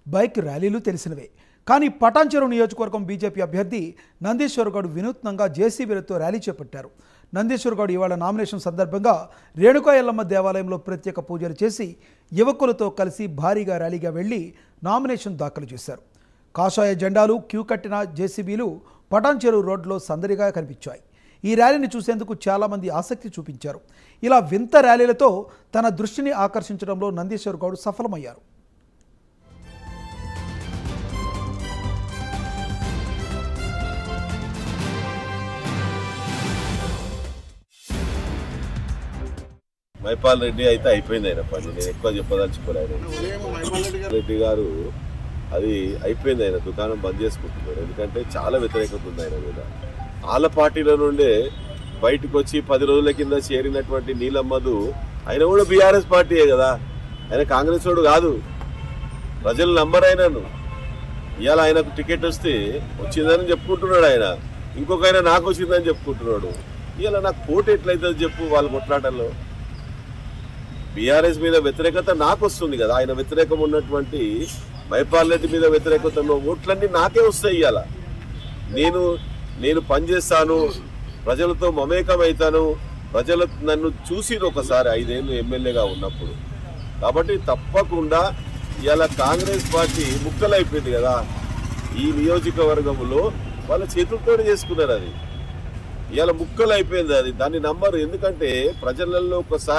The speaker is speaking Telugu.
బైక్ ర్యాలీలు తెలిసినవే. కానీ పటాన్చెరు నియోజకవర్గం బీజేపీ అభ్యర్థి నందీశ్వర్ గౌడ్ వినూత్నంగా జేసీబీలతో ర్యాలీ చేపట్టారు. నందీశ్వర్ గౌడ్ ఇవాళ నామినేషన్ సందర్భంగా రేణుకా ఎల్లమ్మ దేవాలయంలో ప్రత్యేక పూజలు చేసి యువకులతో కలిసి భారీగా ర్యాలీగా వెళ్లి నామినేషన్ దాఖలు చేశారు. కాషాయ జెండాలు, క్యూ కట్టిన జేసీబీలు పటాన్చెరు రోడ్లో సందడిగా కనిపించాయి. ఈ ర్యాలీని చూసేందుకు చాలామంది ఆసక్తి చూపించారు. ఇలా వింత ర్యాలీలతో తన దృష్టిని ఆకర్షించడంలో నందీశ్వర్ గౌడ్ సఫలమయ్యారు. మైపాల్ రెడ్డి అయితే అయిపోయింది ఆయన పని. నేను ఎక్కువ చెప్పదలుచుకోలేదు. రెడ్డి గారు అది అయిపోయింది, ఆయన దుకాణం బంద్ చేసుకుంటున్నారు. ఎందుకంటే చాలా వ్యతిరేకత ఉంది ఆయన మీద. వాళ్ళ పార్టీల నుండే బయటకు వచ్చి 10 రోజుల కింద చేరినటువంటి నీలమ్మధు ఆయన కూడా బీఆర్ఎస్ పార్టీయే కదా, ఆయన కాంగ్రెస్ వాడు కాదు. ప్రజలు నమ్మరు ఆయనను. ఇవాళ ఆయనకు టికెట్ వస్తే వచ్చిందని చెప్పుకుంటున్నాడు ఆయన, ఇంకొక ఆయన నాకు వచ్చిందని చెప్పుకుంటున్నాడు. ఇవాళ నాకు పోటీ ఎట్లయితుంది చెప్పు వాళ్ళ కొట్లాటల్లో. బీఆర్ఎస్ మీద వ్యతిరేకత నాకు వస్తుంది కదా, ఆయన వ్యతిరేకం ఉన్నటువంటి మైపాల్ రెడ్డి మీద వ్యతిరేకత ఉన్న ఓట్లన్నీ నాకే వస్తాయి. ఇవాళ నేను పనిచేస్తాను, ప్రజలతో మమేకం అవుతాను. ప్రజలు నన్ను చూసి ఒకసారి 5 ఏళ్ళు ఎమ్మెల్యేగా ఉన్నప్పుడు. కాబట్టి తప్పకుండా ఇవాళ కాంగ్రెస్ పార్టీ ముక్కలైపోయింది కదా ఈ నియోజకవర్గంలో, వాళ్ళ చేతులతో చేసుకున్నారు. అది ఇవాళ ముక్కలైపోయింది. అది దాన్ని నమ్మరు. ఎందుకంటే ప్రజలలో ఒకసారి